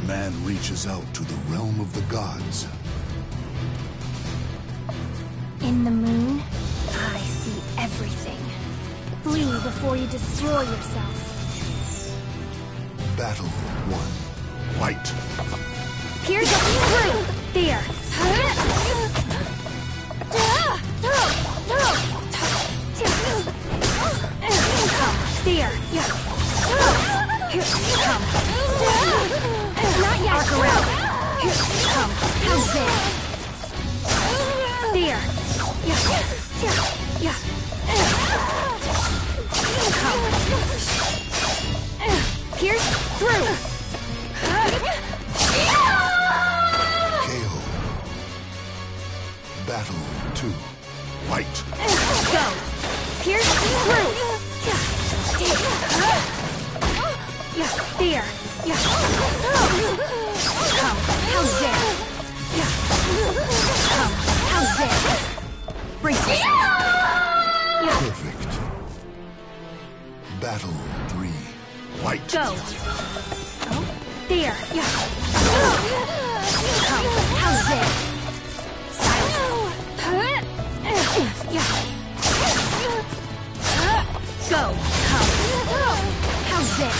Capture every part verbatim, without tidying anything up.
Man reaches out to the realm of the gods. In the moon, I see everything. Flee before you destroy yourself. Battle one. Fight. Pierce through! There! Come, there! Come! Not yet! Arc around! Come! How's this? There! Come! Pierce through! K O. Battle two. Fight. Go! Pierce through! Yeah, there! Yeah. Come, how's this? Yeah. Come, how's this? Brace yourself! Yeah. Perfect. Battle three. Fight. Go! Oh, there! Yeah. Come, how's this? Silence! Yeah. Go! Come! How's this?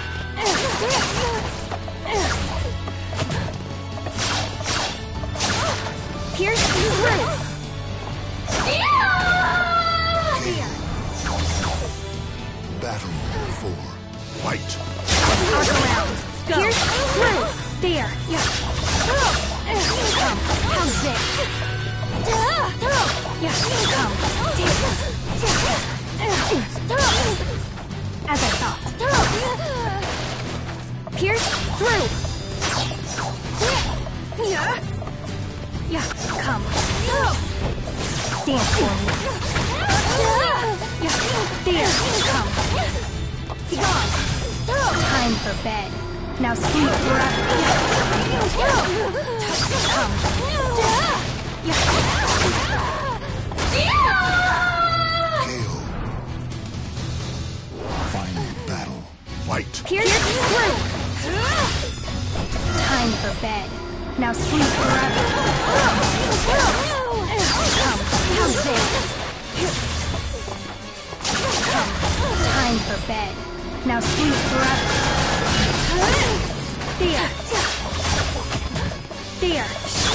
Pierce through! There! Battle four. Fight. Arc around! Go! Pierce through! There! Yeah! Come! How's this? Yeah! Come! As I thought. Pierce through! Yeah! Yeah, come. Dance for me. Yeah, there, come. Be gone. Time for bed. Now sleep forever. Come. Yeah. K O. Final battle. Fight. Pierce through! Time for bed. Now sleep forever. Come, how's this? Come, time for bed. Now sleep forever. There. There.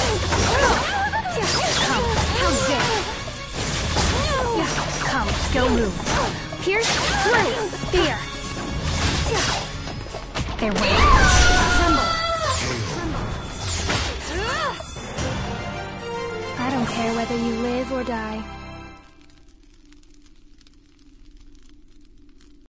Come, how's this? Yeah, come, go move. Pierce through. There. They're waiting. Tremble. I don't care whether you live or die.